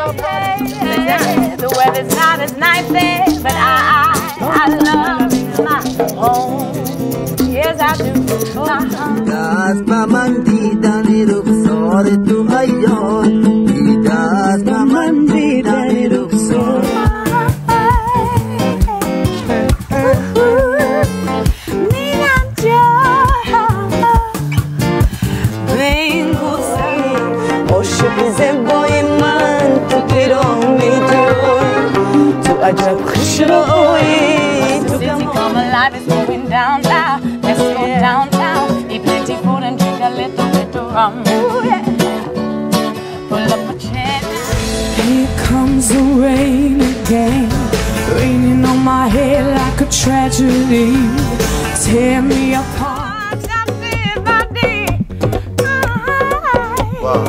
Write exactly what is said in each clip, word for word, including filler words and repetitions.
The weather's not as nice there, but I, I love my home. Yes, I do. Das mamandita ni ruksore tu ayon. Das mamandita ni ruksore. Come alive, it's going down now. Let's go downtown, eat plenty food and drink a little bit of rum. Ooh, yeah. Pull up a chair. Here comes the rain again, raining on my head like a tragedy. Tear me apart. Wow.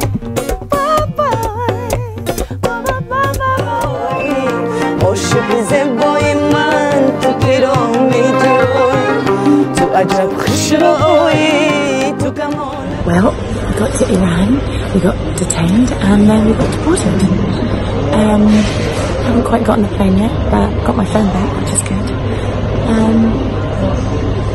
Well, we got to Iran, we got detained, and then we got deported. Um, haven't quite gotten the plane yet, but got my phone back, which is good. Um,